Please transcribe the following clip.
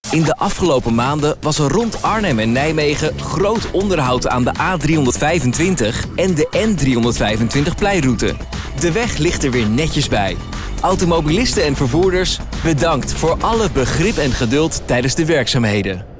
In de afgelopen maanden was er rond Arnhem en Nijmegen groot onderhoud aan de A325 en de N325 Pleiroute. De weg ligt er weer netjes bij. Automobilisten en vervoerders, bedankt voor alle begrip en geduld tijdens de werkzaamheden.